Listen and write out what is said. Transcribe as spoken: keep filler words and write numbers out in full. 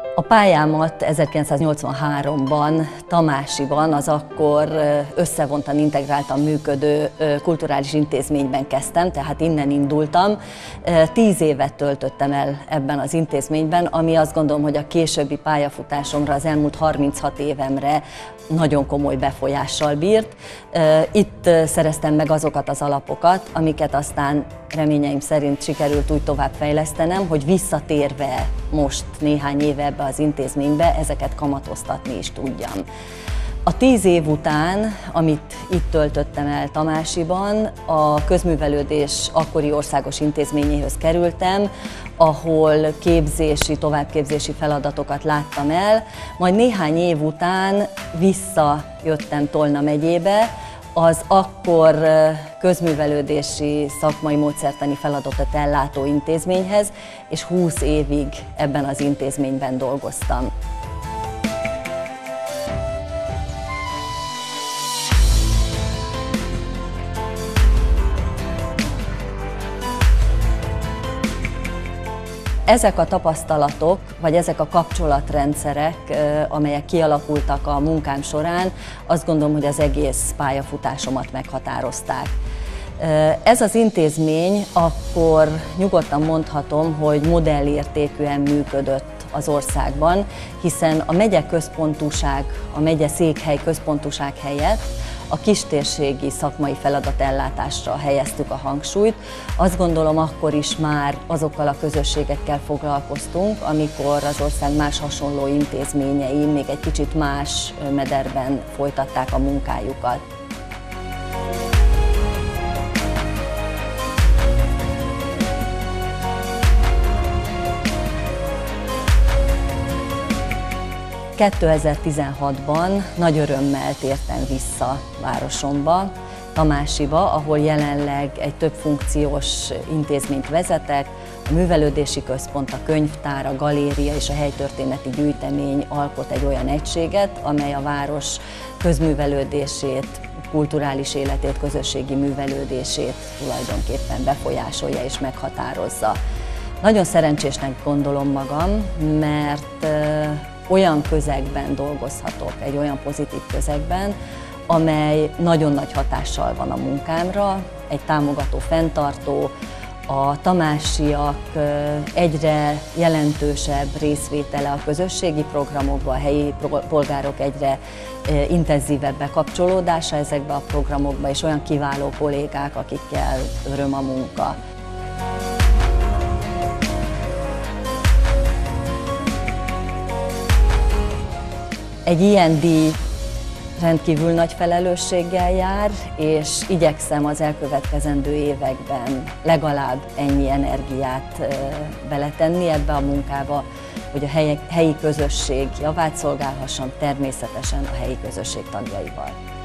A pályámat ezerkilencszáznyolcvanháromban Tamásiban, az akkor összevontan, integráltan működő kulturális intézményben kezdtem, tehát innen indultam. Tíz évet töltöttem el ebben az intézményben, ami azt gondolom, hogy a későbbi pályafutásomra, az elmúlt harminchat évemre nagyon komoly befolyással bírt. Itt szereztem meg azokat az alapokat, amiket aztán reményeim szerint sikerült úgy továbbfejlesztenem, hogy visszatérve most néhány éve ebbe az intézménybe, ezeket kamatoztatni is tudjam. A tíz év után, amit itt töltöttem el Tamásiban, a közművelődés akkori országos intézményéhez kerültem, ahol képzési, továbbképzési feladatokat láttam el, majd néhány év után visszajöttem Tolna megyébe, az akkor közművelődési szakmai módszertani feladatot ellátó intézményhez, és húsz évig ebben az intézményben dolgoztam. Ezek a tapasztalatok, vagy ezek a kapcsolatrendszerek, amelyek kialakultak a munkám során, azt gondolom, hogy az egész pályafutásomat meghatározták. Ez az intézmény akkor nyugodtan mondhatom, hogy modellértékűen működött az országban, hiszen a megye központúság, a megye székhely központúság helyett a kistérségi szakmai feladatellátásra helyeztük a hangsúlyt. Azt gondolom, akkor is már azokkal a közösségekkel foglalkoztunk, amikor az ország más hasonló intézményei még egy kicsit más mederben folytatták a munkájukat. kétezer-tizenhatban nagy örömmel tértem vissza városomba, Tamásiba, ahol jelenleg egy többfunkciós intézményt vezetek. A művelődési központ, a könyvtár, a galéria és a helytörténeti gyűjtemény alkot egy olyan egységet, amely a város közművelődését, kulturális életét, közösségi művelődését tulajdonképpen befolyásolja és meghatározza. Nagyon szerencsésnek gondolom magam, mert olyan közegben dolgozhatok, egy olyan pozitív közegben, amely nagyon nagy hatással van a munkámra, egy támogató, fenntartó, a tamásiak egyre jelentősebb részvétele a közösségi programokba, a helyi polgárok egyre intenzívebb bekapcsolódása ezekbe a programokba, és olyan kiváló kollégák, akikkel öröm a munka. Egy ilyen díj rendkívül nagy felelősséggel jár, és igyekszem az elkövetkezendő években legalább ennyi energiát beletenni ebbe a munkába, hogy a helyi, helyi közösség javát szolgálhassam, természetesen a helyi közösség tagjaival.